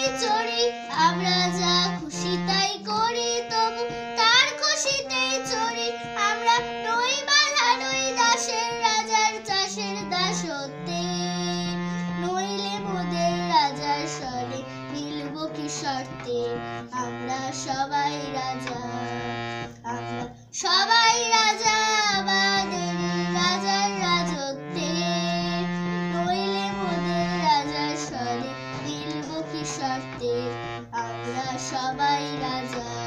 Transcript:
চড়ি, আমরা যা খুশি তাই করি, তবু তার খুশিতেই চড়ি। আমরা নই বাধা, নই দাসের, রাজার চাষের দাসত্বে। নইলে মোদের রাজার স্বরে মিলব কি শর্তে? আমরা সবাই রাজা, আমরা সবাই রাজা আমাদের রাজার রাজত্বে। নইলে মোদের রাজার স্বরে মিলব কি শর্তে? আমরা সবাই রাজা।